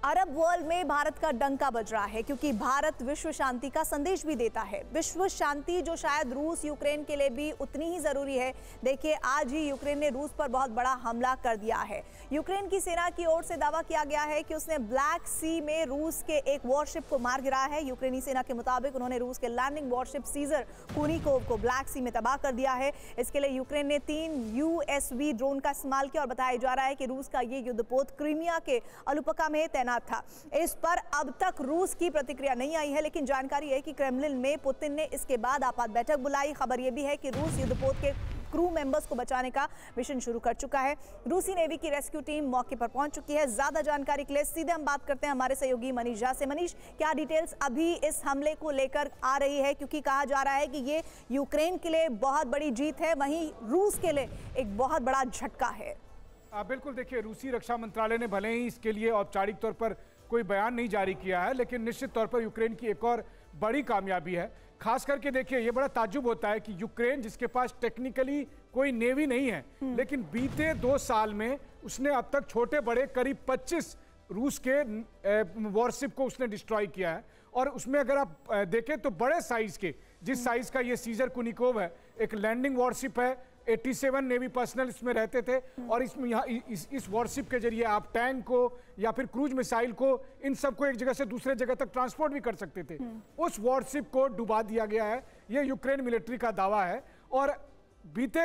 Arab world में भारत का डंका बज रहा है क्योंकि भारत विश्व शांति का संदेश भी देता है। विश्व शांति जो शायद रूस यूक्रेन के लिए भी उतनी ही जरूरी है। देखिए, आज ही यूक्रेन ने रूस पर बहुत बड़ा हमला कर दिया है। यूक्रेन की सेना की ओर से दावा किया गया है कि उसने ब्लैक सी में रूस के एक वॉरशिप को मार गिराया है। यूक्रेनी सेना के मुताबिक उन्होंने रूस के लैंडिंग वॉरशिप सीजर कुनिकोव को ब्लैक सी में तबाह कर दिया है। इसके लिए यूक्रेन ने 3 USV ड्रोन का इस्तेमाल किया और बताया जा रहा है कि रूस का ये युद्धपोत क्रीमिया के अलुपका में तैनात था। इस पर अब तक रूस की प्रतिक्रिया नहीं आई है, लेकिन जानकारी है कि क्रेमलिन में पुतिन ने इसके बाद आपात बैठक बुलाई। खबर यह भी है कि रूस युद्धपोत के क्रू मेंबर्स को बचाने का मिशन शुरू कर चुका है। रूसी नेवी की रेस्क्यू टीम मौके पर पहुंच चुकी है। ज्यादा जानकारी के लिए सीधे हम बात करते हैं हमारे सहयोगी मनीष झा से। मनीष, क्या डिटेल्स अभी इस हमले को लेकर आ रही है, क्योंकि कहा जा रहा है कि ये यूक्रेन के लिए बहुत बड़ी जीत है, वहीं रूस के लिए एक बहुत बड़ा झटका है। बिल्कुल, देखिए, रूसी रक्षा मंत्रालय ने भले ही इसके लिए औपचारिक तौर पर कोई बयान नहीं जारी किया है, लेकिन निश्चित तौर पर यूक्रेन की एक और बड़ी कामयाबी है। खास करके देखिए, ये बड़ा ताज्जुब होता है कि यूक्रेन, जिसके पास टेक्निकली कोई नेवी नहीं है, लेकिन बीते 2 साल में उसने अब तक छोटे बड़े करीब 25 रूस के वॉरशिप को उसने डिस्ट्रॉय किया है। और उसमें अगर आप देखें तो बड़े साइज के, जिस साइज का ये सीजर कुनिकोव है, एक लैंडिंग वॉरशिप है, 87 नेवी पर्सनल इसमें रहते थे। और इसमें यहाँ इस वॉरशिप के जरिए आप टैंक को या फिर क्रूज मिसाइल को, इन सबको एक जगह से दूसरे जगह तक ट्रांसपोर्ट भी कर सकते थे। उस वॉरशिप को डुबा दिया गया है, ये यूक्रेन मिलिट्री का दावा है। और बीते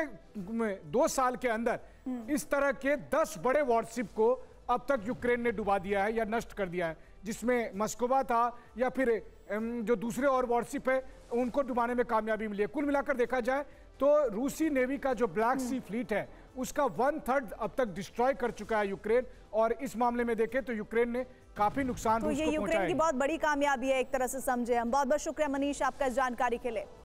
2 साल के अंदर इस तरह के 10 बड़े वॉरशिप को अब तक यूक्रेन ने डुबा दिया है या नष्ट कर दिया है, जिसमें मस्कोवा था या फिर जो दूसरे और वॉरशिप है उनको डुबाने में कामयाबी मिली है। कुल मिलाकर देखा जाए तो रूसी नेवी का जो ब्लैक सी फ्लीट है उसका 1/3 अब तक डिस्ट्रॉय कर चुका है यूक्रेन। और इस मामले में देखें तो यूक्रेन ने काफी नुकसान तो ये यूक्रेन की बहुत बड़ी कामयाबी है एक तरह से समझे हम। बहुत बहुत शुक्रिया मनीष आपका इस जानकारी के लिए।